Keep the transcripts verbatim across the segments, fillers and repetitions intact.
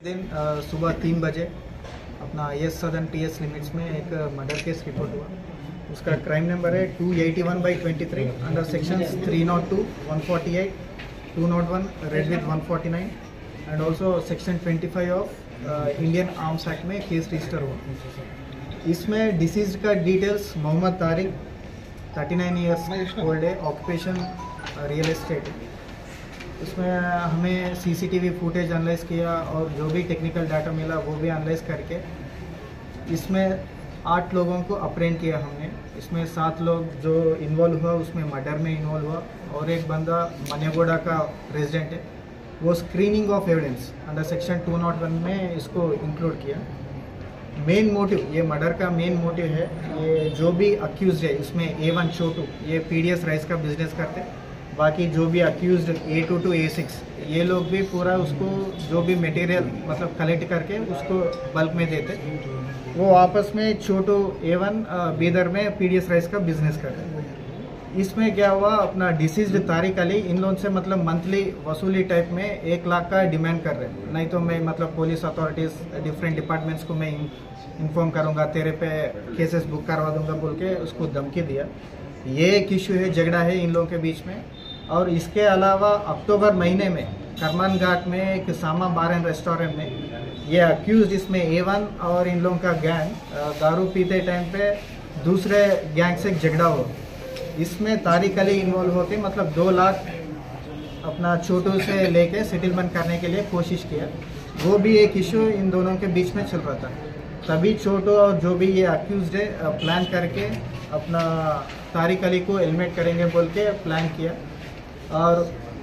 दिन अ, सुबह तीन बजे अपना I S Sadan T S limits में एक मर्डर केस रिपोर्ट हुआ। उसका क्राइम नंबर है two eighty one by twenty three under section three not two one forty eight two not one read with one forty nine and also section twenty five of Indian Arms Act में case register हुआ। इसमें deceased का details Mohammed Tariq thirty nine years old है, occupation real estate. उसमें हमें CCTV footage analyse किया और जो भी टेक्निकल डाटा मिला वो भी एनालाइज करके इसमें आठ लोगों को अप्रेंड किया हमने। इसमें सात लोग जो इन्वॉल्व हुआ उसमें मर्डर में इन्वॉल्व हुआ और एक बंदा मनेगोड़ा का रेजिडेंट है, वो screening of evidence under section two not one में इसको इंक्लूड किया। मेन मोटिव, ये मर्डर का मेन मोटिव है, ये जो भी अक्यूज है इसमें ए वन छोटू ये पी डी एस राइस का बिजनेस करते, बाकी जो भी accused A two to A six ये लोग भी पूरा उसको जो भी मटेरियल मतलब कलेक्ट करके उसको बल्क में देते। वो आपस में छोटू ए वन बीदर में पी डी एस राइस का बिजनेस करते। इसमें क्या हुआ, अपना डिसीज्ड तारिक अली इन लोगों से मतलब मंथली वसूली टाइप में एक लाख का डिमांड कर रहे हैं। नहीं तो मैं मतलब पुलिस अथॉरिटीज़ डिफरेंट डिपार्टमेंट्स को मैं इन्फॉर्म करूँगा, तेरे पे केसेस बुक करवा दूंगा बोल के उसको धमकी दिया। ये एक इशू है, झगड़ा है इन लोगों के बीच में। और इसके अलावा अक्टूबर महीने में करमान घाट में एक सामा बार एंड रेस्टोरेंट में ये अक्यूज इसमें ए वन और इन लोगों का गैंग दारू पीते टाइम पे दूसरे गैंग से झगड़ा हुआ। इसमें तारिक अली इन्वॉल्व होके मतलब दो लाख अपना छोटू से लेके सेटलमेंट करने के लिए कोशिश किया। वो भी एक इशू इन दोनों के बीच में चल रहा था। तभी छोटू और जो भी ये अक्यूज है प्लान करके अपना तारिक अली को एलिमिनेट करेंगे बोल के प्लान किया। और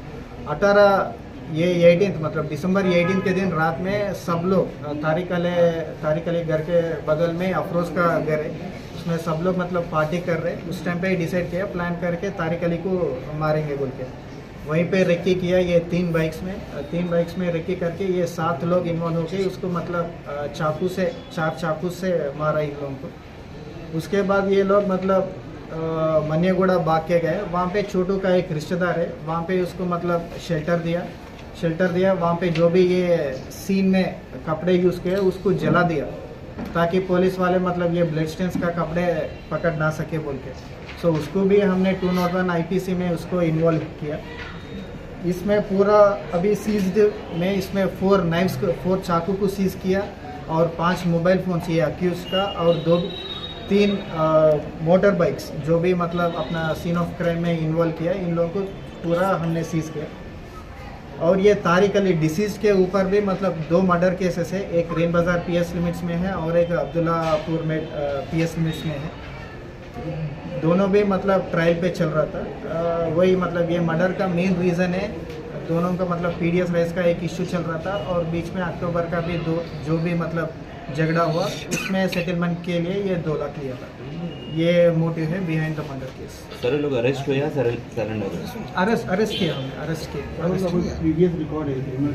अठारह ये एटीन मतलब दिसंबर एटीन के दिन रात में सब लोग तारिक अली तारिक अली घर के बगल में अफरोज का घर है, उसमें सब लोग मतलब पार्टी कर रहे। उस टाइम पे ही डिसाइड किया प्लान करके तारिक अली को मारेंगे बोल के। वहीं पे रेकी किया ये तीन बाइक्स में तीन बाइक्स में रेकी करके ये सात लोग इन्वॉल्व हो गए। उसको मतलब चाकू से चार चाकू से मारा इन लोगों को। उसके बाद ये लोग मतलब मनेगोड़ा भाग के गए। वहाँ पे छोटू का एक रिश्तेदार है, वहाँ पे उसको मतलब शेल्टर दिया शेल्टर दिया वहाँ पे जो भी ये सीन में कपड़े यूज़ किए उसको जला दिया ताकि पुलिस वाले मतलब ये ब्लड स्टेन्स का कपड़े पकड़ ना सके बोल के। सो उसको भी हमने two not one I P C में उसको इन्वॉल्व किया। इसमें पूरा अभी सीज्ड में इसमें फोर नाइफ्स को फोर चाकू को सीज किया और पांच मोबाइल फ़ोन ये अक्यूज का और दो तीन मोटर बाइक्स जो भी मतलब अपना सीन ऑफ क्राइम में इन्वॉल्व किया, इन लोगों को पूरा हमने सीज किया। और ये तारिक अली डिसीज के ऊपर भी मतलब दो मर्डर केसेस है, एक रेन बाज़ार पी एस लिमिट्स में है और एक अब्दुल्लापुर में पी एस लिमिट्स में है। दोनों भी मतलब ट्रायल पे चल रहा था। वही मतलब ये मर्डर का मेन रीज़न है, दोनों का मतलब पी डी एस राइस का एक इशू चल रहा था और बीच में अक्टूबर का भी दो जो भी मतलब झगड़ा हुआ उसमें सेटलमेंट के लिए ये दो लाख लिया था। ये मोटिव है behind the murder case. Sir लोग अरेस्ट हुए या सरेंडर? अरेस्ट अरेस्ट किया हमने अरेस्ट किया प्रीवियस रिकॉर्ड है, क्रिमिनल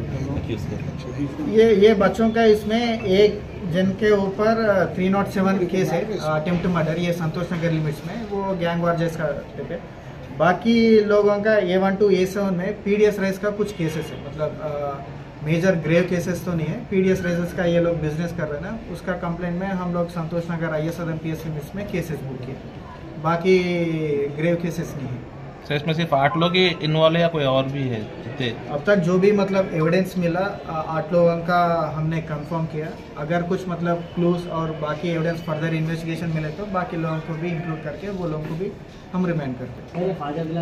रिकॉर्ड है। ये ये बच्चों का इसमें एक जन के ऊपर थ्री नॉट सेवन केस है, अटेम्प्ट मर्डर, ये संतोष नगर लिमिट्स में, वो गैंग वार जैसा टाइप है। बाकी लोगों का A one to A seven में पी डी एस राइस का कुछ केसेस है, मतलब मेजर ग्रेव केसेस तो नहीं है। पी डी एस राइसेस का ये लोग बिजनेस कर रहे हैं ना, उसका कंप्लेंट में हम लोग Santosh Nagar I S Sadan P S limits में केसेस बुक किए, बाकी ग्रेव केसेस नहीं है। सर इसमें सिर्फ आठ लोग ही इन्वॉल्व है या कोई और भी है? अब तक जो भी मतलब एविडेंस मिला आठ लोगों का हमने कंफर्म किया। अगर कुछ मतलब क्लूज और बाकी एविडेंस फर्दर इन्वेस्टिगेशन मिले तो बाकी लोगों को भी इंक्लूड करके वो लोगों को भी हम रिमांड करते हैं।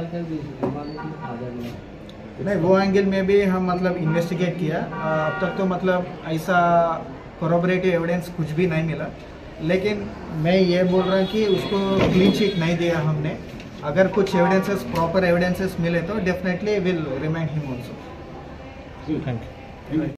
नहीं, वो एंगल में भी हम मतलब इन्वेस्टिगेट किया। अब तक तो मतलब ऐसा कोरोबरेटिव एविडेंस कुछ भी नहीं मिला, लेकिन मैं ये बोल रहा हूँ कि उसको क्लीन शीट नहीं दिया हमने। अगर कुछ एविडेंसेस प्रॉपर एविडेंसेस मिले तो definitely will remand him also. Thank you.